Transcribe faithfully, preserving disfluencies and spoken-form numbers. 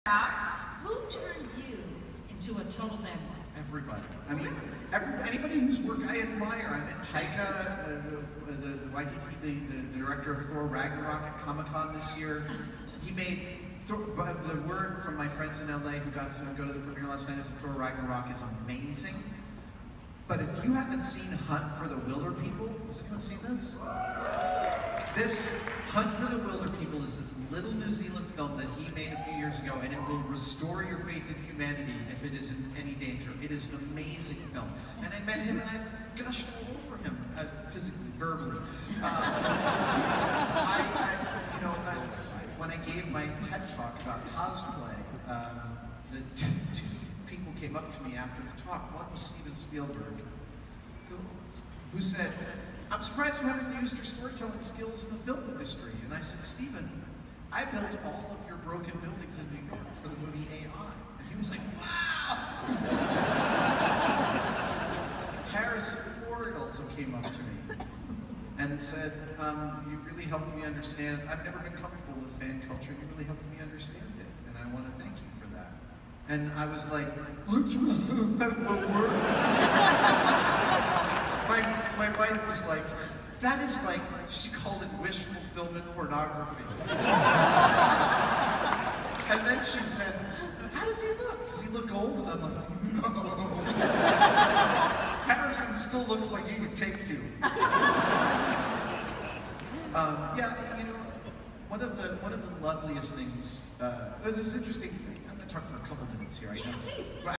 Who turns you into a total fanboy? Everybody. I mean, every, anybody whose work I admire. I met Taika, uh, the, the, the Y T T, the, the director of Thor Ragnarok at Comic-Con this year. He made, Thor, the word from my friends in L A who got to go to the premiere last night is that Thor Ragnarok is amazing. But if you haven't seen Hunt for the Wilderpeople, has anyone seen this? This Hunt for the Wilderpeople is this little New Zealand film that he made a few years ago, and it will restore your faith in humanity if it is in any danger. It is an amazing film. And I met him and I gushed all over him, uh, physically, verbally. Uh, I, I, you know, I, I, when I gave my TED talk about cosplay, um, the two people came up to me after the talk. One was Steven Spielberg, who said, "I'm surprised you haven't used your storytelling skills in the film industry." And I said, "Steven, I built all of your broken buildings in New York for the movie A I. And he was like, "Wow!" Harrison Ford also came up to me and said, um, "You've really helped me understand. I've never been comfortable with fan culture. You really helped me understand it. And I want to thank you for that." And I was like, "Look, you have the words." My, my wife was like, "That is like," she called it wish fulfillment pornography. And then she said, "How does he look? Does he look old?" And I'm like, "No." Harrison still looks like he would take you. um, yeah, you know, one of the one of the loveliest things, uh, this is interesting. I'm going to talk for a couple minutes here. I Yeah, know. please.